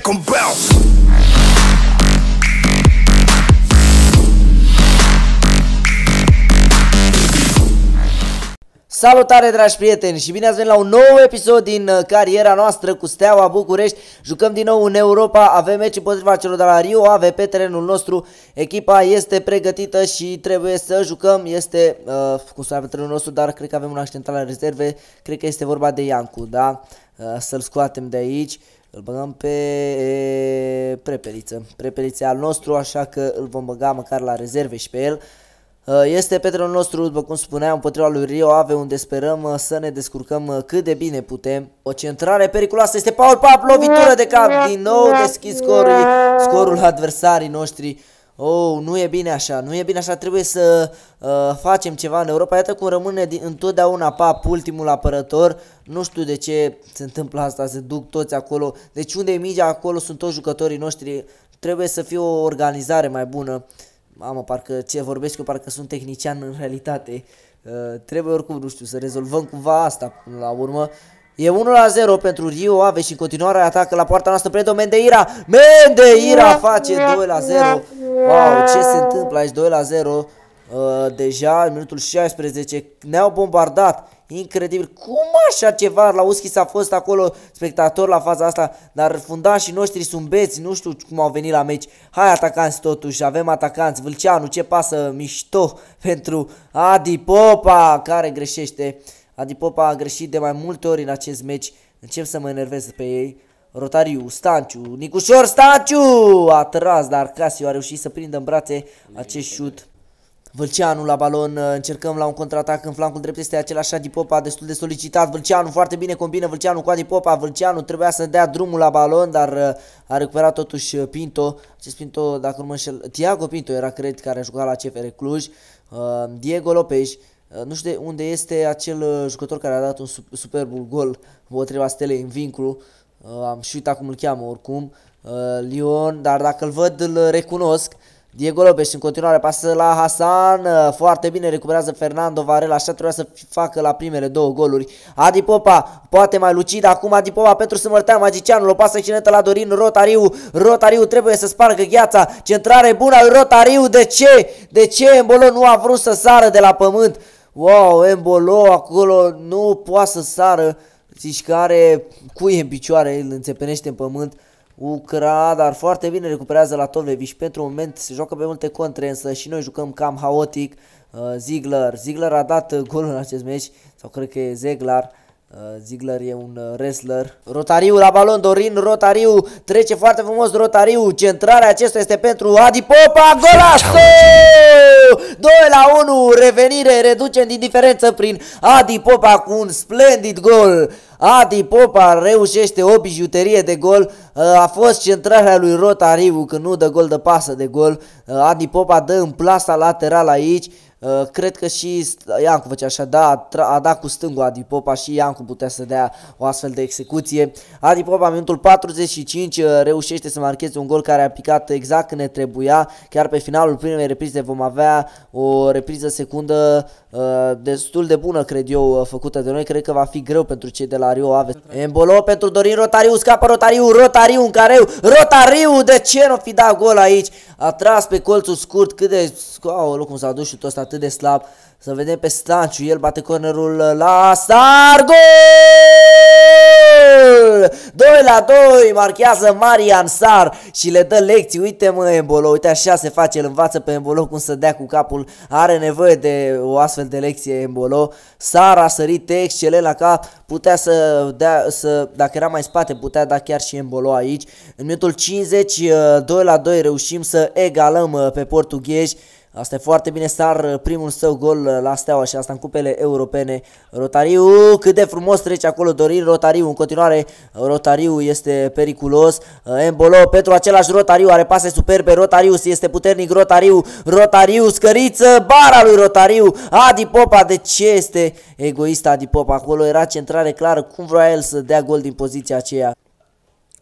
make 'em bounce. Salutare dragi prieteni și bine ați venit la un nou episod din cariera noastră cu Steaua București. Jucăm din nou în Europa, avem meci împotriva celor de la Rio Ave pe terenul nostru. Echipa este pregătită și trebuie să jucăm, este, cum să avem terenul nostru, dar cred că avem un accidentat la rezerve. Cred că este vorba de Iancu, da? Să-l scoatem de aici, îl băgăm pe Prepeliță al nostru, așa că îl vom băga măcar la rezerve și pe el. Este pe terenul nostru, după cum spuneam, împotriva lui Rio Ave, unde sperăm să ne descurcăm cât de bine putem. O centrare periculoasă, este Paul Pap, lovitură de cap, din nou deschis scorul adversarii noștri. Oh, nu e bine așa, nu e bine așa, trebuie să facem ceva în Europa. Iată cum rămâne întotdeauna Pap, ultimul apărător. Nu știu de ce se întâmplă asta, se duc toți acolo. Deci unde e mingea, acolo sunt toți jucătorii noștri. Trebuie să fie o organizare mai bună. Mamă, parcă ce vorbesc eu, parcă sunt tehnician în realitate. Trebuie oricum, nu știu, să rezolvăm cumva asta până la urmă. E 1-0 pentru Rio Ave și în continuare atacă la poarta noastră Predo Mendeira. Mendeira face 2-0. Wow, ce se întâmplă aici? 2-0. Deja în minutul 16 ne-au bombardat. Incredibil. Cum așa ceva? La Uschi s-a fost acolo spectator la faza asta, dar fundașii noștri sunt beți, nu știu cum au venit la meci. Hai atacanți totuși, avem atacanți. Vâlceanu, ce pasă mișto pentru Adi Popa, care greșește. Adi Popa a greșit de mai multe ori în acest meci. Încep să mă enervez pe ei. Rotariu, Stanciu, Nicușor Stanciu a tras, dar Casio a reușit să prindă în brațe acest șut. Vâlceanu la balon, încercăm la un contraatac în flancul drept, este același Adi Popa, destul de solicitat. Vâlceanu foarte bine combină Vâlceanu cu Adi Popa. Vâlceanu trebuia să dea drumul la balon, dar a recuperat totuși Pinto. Acest Pinto, dacă nu mă înșel, Thiago Pinto era, cred, care a jucat la CFR Cluj. Diego Lopez, nu știu de unde este acel jucător care a dat un superbul gol împotriva Stelei în vincul. Am și uitat cum îl cheamă oricum. Lyon, dar dacă îl văd îl recunosc. Diego Lopez în continuare pasă la Hasan, foarte bine recuperează Fernando Varela, așa trebuia să facă la primele două goluri. Adi Popa, poate mai lucid acum Adi Popa pentru Sâmbărtea Magicianul, o pasă excelentă la Dorin Rotariu. Rotariu trebuie să spargă gheața, centrare bună al Rotariu, de ce? De ce Embolo nu a vrut să sară de la pământ? Wow, Embolo acolo nu poate să sară, zici că are cuie în picioare, îl înțepenește în pământ. Ucra, dar foarte bine recuperează la Tolveviș. Pentru un moment se joacă pe multe contre, însă și noi jucăm cam haotic. Ziegler a dat golul în acest meci, sau cred că e Zeglar. Ziegler e un wrestler. Rotariu la balon, Dorin Rotariu, trece foarte frumos Rotariu, centrarea acestuia este pentru Adi Popa, golazo! 2-1, revenire, reducem din diferență prin Adi Popa cu un splendid gol. Adi Popa reușește o bijuterie de gol, a fost centrarea lui Rotariu, când nu dă gol, dă pasă de gol. Adi Popa dă în plasa laterală aici. Cred că și Iancu făcea așa, da, a dat cu stângul Adi Popa și Iancu putea să dea o astfel de execuție. Adi Popa în minutul 45 reușește să marcheze un gol care a picat exact când ne trebuia. Chiar pe finalul primei reprize vom avea o repriză secundă destul de bună, cred eu, făcută de noi. Cred că va fi greu pentru cei de la Rio Ave. Embolo pentru Dorin Rotariu, scapă Rotariu, Rotariu în careu, Rotariu, de ce nu fi dat gol aici? A tras pe colțul scurt, cât de... Aoleu, cum s-a dus șutul ăsta atât de slab. Să vedem pe Stanciu, el bate cornerul la Star, gol! 2-2, marchează Marian Sar și le dă lecții. Uite mă Embolo, uite așa se face, îl învață pe Embolo cum să dea cu capul. Are nevoie de o astfel de lecție Embolo. Sar a sărit excelent la cap, putea să dea, dacă era mai spate, putea da chiar și Embolo aici. În minutul 50, 2-2, reușim să egalăm pe portughezi. Asta e foarte bine, Sar, primul său gol la Steaua și asta în cupele europene. Rotariu, cât de frumos trece acolo Dorin Rotariu, în continuare Rotariu este periculos. Embolo pentru același Rotariu, are pase superbe, Rotariu este puternic, Rotariu, scăriță, bara lui Rotariu. Adi Popa, de ce este egoist Adi Popa? Acolo era centrare clară, cum vrea el să dea gol din poziția aceea.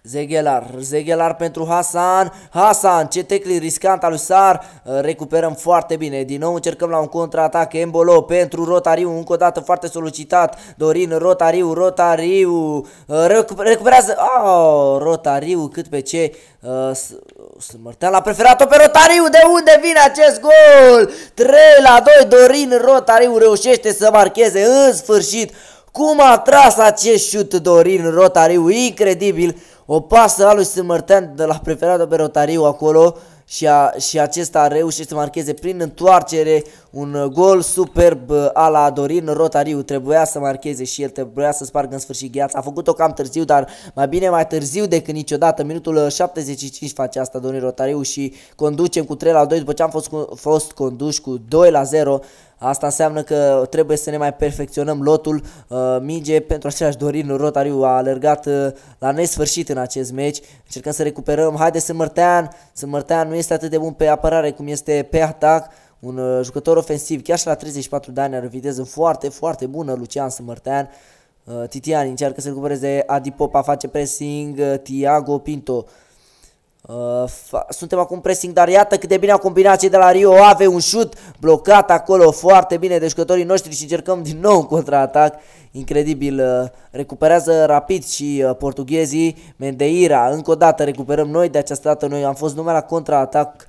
Zeghelar pentru Hasan, ce tecli riscant al lui Sar, recuperăm foarte bine, din nou încercăm la un contraatac, Embolo pentru Rotariu, încă o dată foarte solicitat, Dorin, Rotariu, recuperează, Rotariu, cât pe ce, Smărtean l-a preferat-o pe Rotariu, de unde vine acest gol? 3-2, Dorin Rotariu reușește să marcheze în sfârșit. Cum a tras acest șut Dorin Rotariu, incredibil. O pasă a lui Smărtean de la preferat pe Rotariu acolo și acesta reușește să marcheze prin întoarcere un gol superb a la Dorin Rotariu. Trebuia să marcheze și el, trebuia să spargă în sfârșit gheața. A făcut-o cam târziu, dar mai bine mai târziu decât niciodată. Minutul 75 face asta Dorin Rotariu și conducem cu 3-2 după ce am fost conduși cu 2-0. Asta înseamnă că trebuie să ne mai perfecționăm lotul. Minge pentru același Dorin Rotariu a alergat la nesfârșit în acest meci. Încercăm să recuperăm. Haide Smărtean nu este atât de bun pe apărare cum este pe atac. Un jucător ofensiv, chiar și la 34 de ani are o viteză foarte, foarte bună Lucian Smărtean. Titiani încearcă să recupereze, Adi Popa face pressing, Thiago Pinto. Suntem acum pressing, dar iată cât de bine au combinat cei de la Rio Ave, un șut blocat acolo foarte bine de jucătorii noștri și încercăm din nou un contraatac. Incredibil, recuperează rapid și portughezii. Mendeira, încă o dată recuperăm noi, de această dată noi am fost numai la contraatac,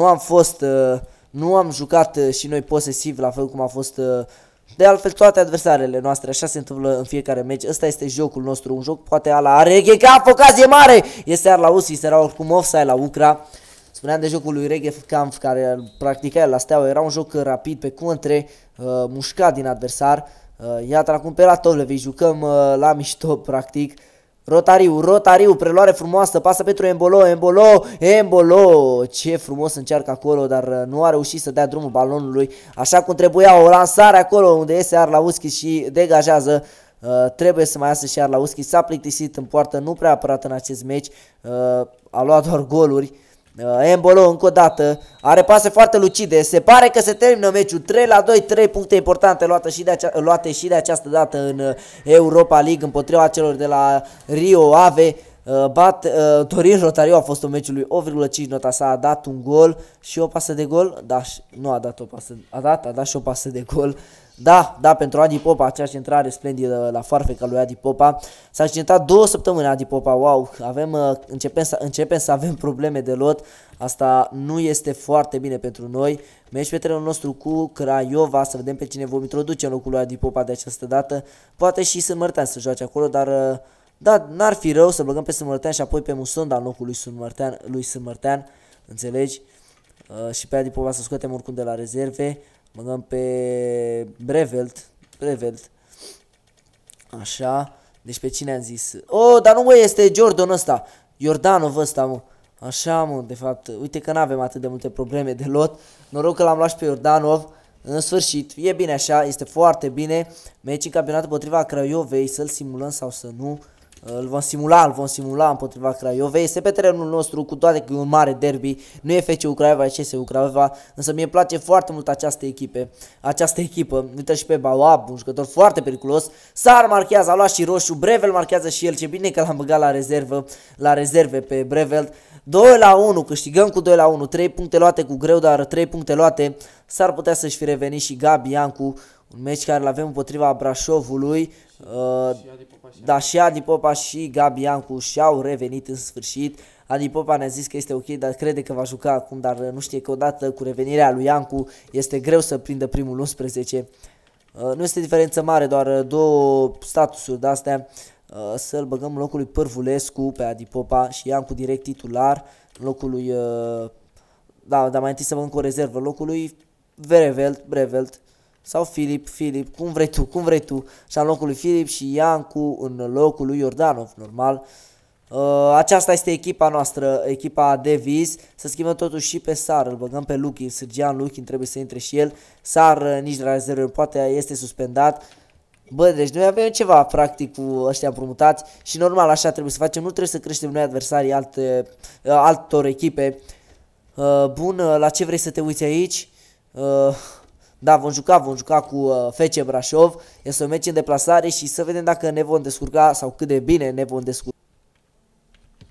nu am jucat și noi posesiv la fel cum a fost de altfel toate adversarele noastre. Așa se întâmplă în fiecare meci. Ăsta este jocul nostru, un joc poate ala Reghe, Camp, ocazie mare, este Arlauski, era oricum offside la Ucra. Spuneam de jocul lui Reghe Camp care practica el la Steaua, era un joc rapid pe contre, mușcat din adversar. Iată acum pe la Tovlevi, jucăm la mișto practic. Rotariu, preluare frumoasă, pasă pentru Embolo, ce frumos încearcă acolo, dar nu a reușit să dea drumul balonului așa cum trebuia, o lansare acolo unde iese Arlauski și degajează. Trebuie să mai iasă și Arlauski, s-a plictisit în poartă, nu prea apărat în acest meci, a luat doar goluri. Embolo încă o dată, are pase foarte lucide, se pare că se termină meciul, 3-2, 3 puncte importante luate și de această dată în Europa League împotriva celor de la Rio Ave. Dorin Rotariu a fost în meciul lui 8,5 nota sa, a dat un gol și o pasă de gol, da, nu a dat o pasă, a dat și o pasă de gol. Da, pentru Adi Popa, aceeași intrare splendidă la farfeca lui Adi Popa. S-a accidentat 2 săptămâni Adi Popa, wow, începem să avem probleme de lot. Asta nu este foarte bine pentru noi. Meci pe terenul nostru cu Craiova, să vedem pe cine vom introduce în locul lui Adi Popa de această dată. Poate și Smărtean să joace acolo, dar da, n-ar fi rău să băgăm pe Smărtean și apoi pe Musonda în locul lui Smărtean, înțelegi? Și pe Adi Popa să scoatem oricum de la rezerve. Băgăm pe Brevelt. Așa. Deci pe cine am zis? Oh, dar nu mă, este Jordan ăsta. Jordanov ăsta, mă. Așa, mă, de fapt. Uite că n-avem atât de multe probleme de lot. Noroc că l-am luat și pe Jordanov. În sfârșit, e bine așa, este foarte bine. Meci în campionat împotriva Craiovei, să-l simulăm sau să nu. Îl vom simula împotriva Craiovei. Este pe terenul nostru, cu toate că e un mare derby. Nu e FCU Craiova, e CSU Craiova. Însă mie îmi place foarte mult această echipă. Uite și pe Bawab, un jucător foarte periculos. Sar marchează, a luat și roșu. Brevel marchează și el. Ce bine că l-am băgat la rezerve pe Brevel. 2-1, câștigăm cu 2-1. 3 puncte luate cu greu, dar 3 puncte luate. S-ar putea să-și fi revenit și Gabi Iancu. Un meci care l-avem împotriva Brașovului. Da, și Adi Popa și Gabi Iancu și-au revenit în sfârșit. Adi Popa ne-a zis că este ok, dar crede că va juca acum, dar nu știe că odată cu revenirea lui Iancu este greu să prindă primul 11. Nu este diferență mare, doar 2 statusuri de-astea. Să-l băgăm în locul lui Pârvulescu pe Adi Popa și Iancu direct titular. În locul lui... dar mai întâi să băgăm cu o rezervă. În locul lui Brevelt. Sau Filip, cum vrei tu. Și în locul lui Filip și Iancu în locul lui Jordanov, normal. Aceasta este echipa noastră, echipa Davis. Să schimbăm totuși și pe Sar, îl băgăm pe Lukin, Sârgean Lukin, trebuie să intre și el. Sar nici de la rezervă, poate este suspendat. Bă, deci noi avem ceva practic cu ăștia împrumutați și normal așa trebuie să facem, nu trebuie să creștem noi adversarii altor echipe. Bun, la ce vrei să te uiți aici? Da, vom juca cu FC Brașov. Este un meci în deplasare și să vedem dacă ne vom descurca sau cât de bine ne vom descurca.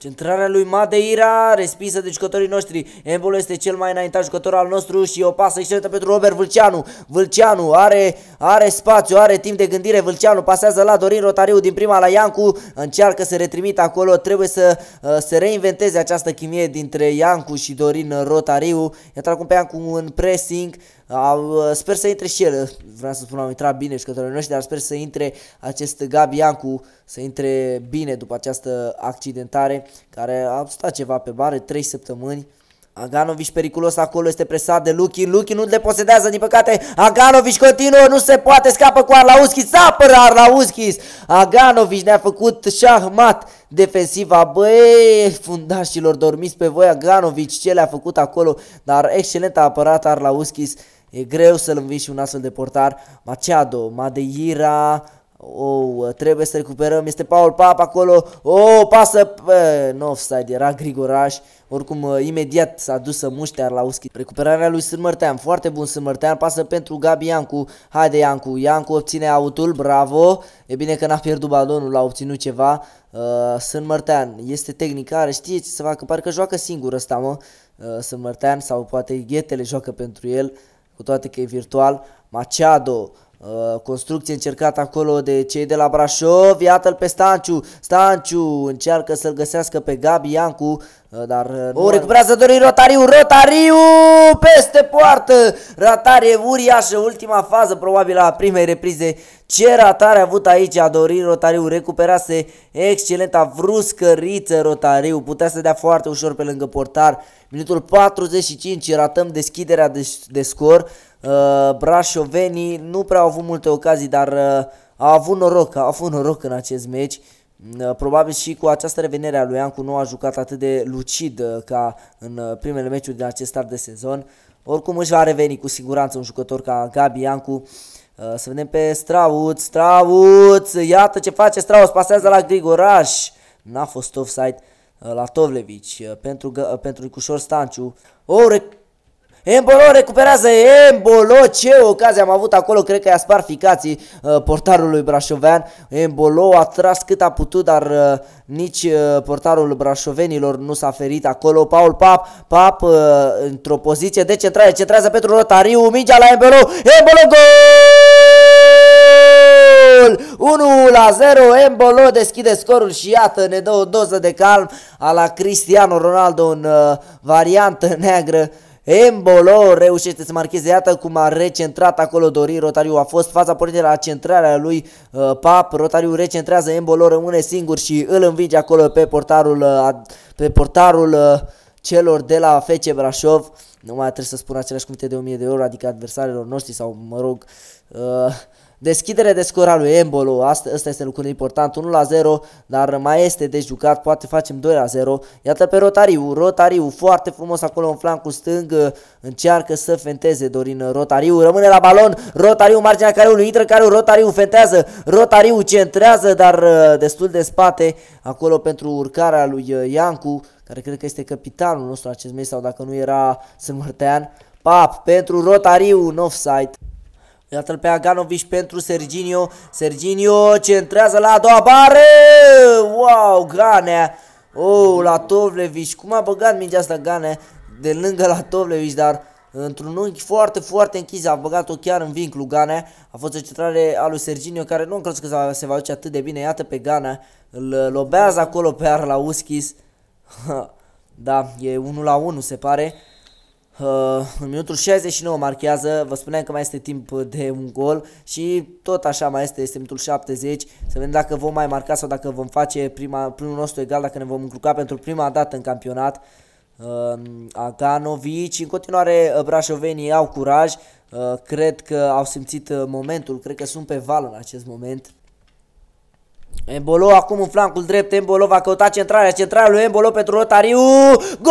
Centrarea lui Madeira, respinsă de jucătorii noștri. Embolo este cel mai înaintat jucător al nostru și o pasă excelentă pentru Robert Vâlceanu. Vâlceanu are spațiu, are timp de gândire. Vâlceanu pasează la Dorin Rotariu din prima la Iancu. Încearcă să retrimită acolo. Trebuie să se reinventeze această chimie dintre Iancu și Dorin Rotariu. Iată acum pe Iancu în pressing. Sper să intre și el. Vreau să spun, au intrat bine jucătorii noștri, dar sper să intre acest Gabi Iancu, să intre bine după această accidentare care a stat ceva pe bare, 3 săptămâni. Aganovici periculos acolo, este presat de Luchi. Luchi nu le posedează, din păcate. Aganovici continuă, nu se poate, scapă cu Arlauskis, apără Arlauskis. Aganovici ne-a făcut șahmat defensiva. Băi, fundașilor, dormiți pe voi. Aganovici ce le-a făcut acolo, dar excelent a apărat Arlauskis. E greu să-l învingi un astfel de portar. Machado, Madeira. Trebuie să recuperăm. Este Paul Pap acolo. Pasă. No offside, era Grigoraș. Oricum, imediat s-a dus să muște Arlauskis. Recuperarea lui Sârmărtean. Foarte bun Sârmărtean. Pasă pentru Gabi Iancu. Haide Iancu. Iancu obține autul. Bravo. E bine că n-a pierdut balonul. A obținut ceva. Sârmărtean. Este tehnic. Are, știe ce să facă. Parcă joacă singur ăsta, mă. Sârmărtean. Sau poate ghetele joacă pentru el. Cu toate că e virtual. Machado. Construcție încercată acolo de cei de la Brașov. Iată-l pe Stanciu. Stanciu încearcă să-l găsească pe Gabi Iancu, dar recuperează Dorin Rotariu. Rotariu peste poartă. Ratare uriașă, ultima fază probabil a primei reprize. Ce ratare a avut aici Dorin Rotariu. Recuperase excelenta vruscăriță Rotariu. Putea să dea foarte ușor pe lângă portar. Minutul 45, ratăm deschiderea de scor. Brașovenii nu prea au avut multe ocazii, dar au avut noroc în acest meci. Probabil și cu această revenire a lui Iancu nu a jucat atât de lucid ca în primele meciuri din acest start de sezon. Oricum își va reveni cu siguranță un jucător ca Gabi Iancu. Să vedem pe Strauț. Strauț, iată ce face Strauț, pasează la Grigoraș. N-a fost offside. La Tovlevici pentru Nicușor Stanciu. Embolo recuperează. Embolo, ce ocazie am avut acolo. Cred că i-a spart ficații portarului brașovean. Embolo a tras cât a putut, dar nici portarul brașovenilor nu s-a ferit acolo. Paul Pap într-o poziție de centrare, centrează pentru Rotariu. Mingea la Embolo. Embolo, gol! 1-0, Embolo deschide scorul și iată, ne dă o doză de calm a la Cristiano Ronaldo în variantă neagră. Embolo reușește să marcheze, iată cum a recentrat acolo Dorin Rotariu. A fost faza pornită la centrarea lui Pap. Rotariu recentrează, Embolo rămâne singur și îl învinge acolo pe portarul celor de la FC Brașov. Nu mai trebuie să spun aceleași cuvinte de 1000 de euro, adică adversarilor noștri, sau mă rog, deschidere de scor al lui Embolo. Asta este lucrul important. 1-0, dar mai este de jucat. Poate facem 2-0. Iată pe Rotariu. Rotariu foarte frumos acolo în flancul stâng. Încearcă să fenteze Dorin Rotariu. Rămâne la balon. Rotariu, marginea careului. Intră careul. Rotariu fentează. Rotariu centrează, dar destul de spate acolo pentru urcarea lui Iancu, care cred că este capitanul nostru acest meci, sau dacă nu era Sârmărtean. Pap pentru Rotariu în offside. Iată-l pe Aganovici pentru Serginio. Serginio centrează la a doua bară. Wow, Ganea. La Tovlevici. Cum a băgat mingea asta Ganea de lângă la Tovlevici, dar într-un unghi foarte, foarte închis. A băgat-o chiar în vincul Ganea. A fost o centrare a lui Serginio, care nu am crezut că se va duce atât de bine. Iată pe Ganea. Îl lobează acolo pe Arlauskis. Da, e 1-1 se pare. În minutul 69 marchează. Vă spuneam că mai este timp de un gol și tot așa mai este minutul 70. Să vedem dacă vom mai marca sau dacă vom face primul nostru egal, dacă ne vom încurca pentru prima dată în campionat. Aganovici, în continuare brașovenii au curaj. Cred că au simțit momentul, cred că sunt pe val în acest moment. Embolo acum în flancul drept. Embolo va căuta centrarea lui Embolo pentru Rotariu. Gol!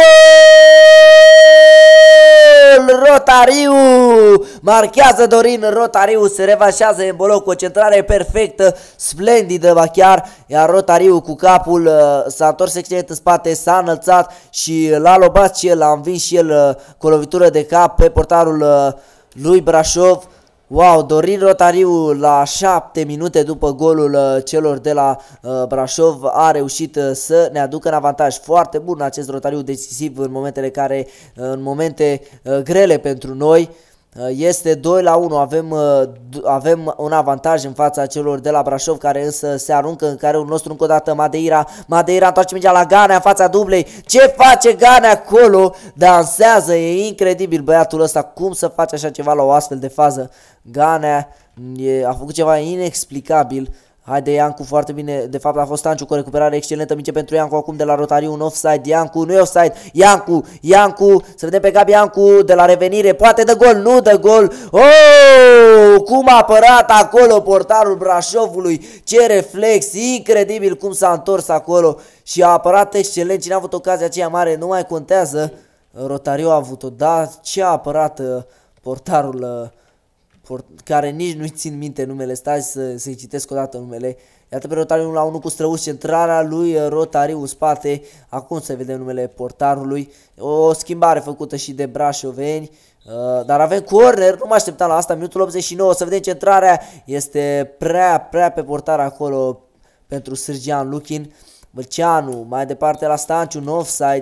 Rotariu! Marchează Dorin Rotariu, se revanșează Embolo cu o centrare perfectă, splendidă ba chiar, iar Rotariu cu capul s-a întors excelent în spate, s-a înălțat și l-a lobat și el, a învins și el cu o lovitură de cap pe portarul lui Brașov. Wow, Dorin Rotariu la 7 minute după golul celor de la Brașov a reușit să ne aducă în avantaj. Foarte bun acest Rotariu, decisiv în momentele în momente grele pentru noi. Este 2-1, avem un avantaj în fața celor de la Brașov, care însă se aruncă în careul nostru încă o dată. Madeira întoarce mingea la Ganea în fața dublei. Ce face Ganea acolo? Dansează, e incredibil băiatul ăsta, cum să face așa ceva la o astfel de fază. Ganea a făcut ceva inexplicabil. Haide Iancu, foarte bine, de fapt a fost Stanciu cu o recuperare excelentă, minge pentru Iancu acum de la Rotariu, un offside, Iancu, nu e offside, Iancu, să vedem pe Gabi Iancu de la revenire, poate dă gol, nu dă gol, oh, cum a apărat acolo portarul Brașovului, ce reflex, incredibil cum s-a întors acolo și a apărat excelent, cine a avut ocazia aceea mare, nu mai contează, Rotariu a avut-o, da, ce a apărat portarul care nici nu-i țin minte numele, stai să-i citesc o dată numele. Iată pe Rotariu 1-1 cu Străuș, centrarea lui Rotariu în spate. Acum să vedem numele portarului. O schimbare făcută și de brașoveni. Dar avem corner, nu mă așteptam la asta, minutul 89, să vedem centrarea. Este prea pe portar acolo pentru Sârgian Luchin. Vâlceanu, mai departe la Stanciu, un offside.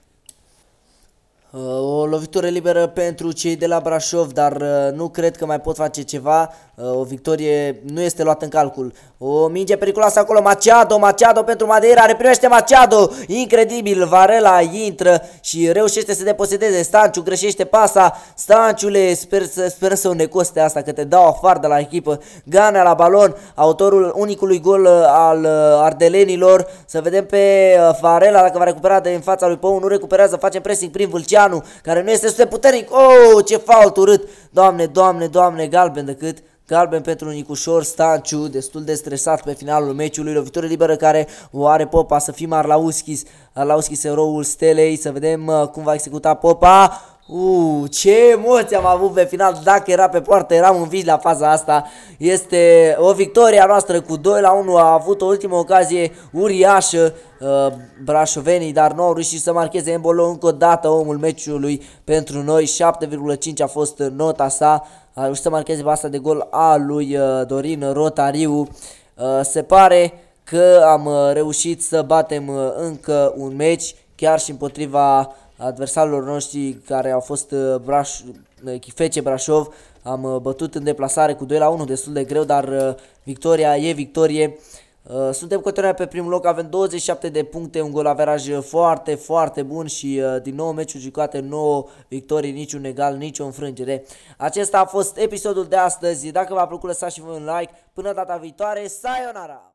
O lovitură liberă pentru cei de la Brașov, dar nu cred că mai pot face ceva. O victorie nu este luată în calcul. O minge periculoasă acolo, Machado pentru Madeira, reprimește Machado, incredibil, Varela intră și reușește să deposedeze. Stanciu greșește pasa, Stanciule, sper să o necoste asta, că te dau afară de la echipă. Ganea la balon, autorul unicului gol al ardelenilor. Să vedem pe Varela dacă va recupera în fața lui Pou, nu recuperează, face pressing prin Vâlceanu, care nu este suficient puternic. Oh, ce fault urât! Doamne, galben pentru Nicușor. Stanciu, destul de stresat pe finalul meciului. Lovitură liberă care o are Popa, să fim Arlauschis, eroul stelei. Să vedem cum va executa Popa. Ce emoții am avut pe final. Dacă era pe poartă, eram învins la faza asta. Este o victorie a noastră cu 2-1. A avut o ultimă ocazie uriașă brașovenii, dar nu au reușit să marcheze. Embolo încă o dată omul meciului pentru noi. 7,5 a fost nota sa. A reușit să marcheze asta de gol a lui Dorin Rotariu. Se pare că am reușit să batem încă un meci, chiar și împotriva adversarilor noștri care au fost FC Brașov. Am bătut în deplasare cu 2-1, destul de greu, dar victoria e victorie. Suntem în continuare pe primul loc, avem 27 de puncte, un gol averaj foarte bun și din 9 meciuri jucate, 9 victorii, niciun egal, nicio înfrângere. Acesta a fost episodul de astăzi. Dacă v-a plăcut, lăsați și voi un like. Până data viitoare, sayonara!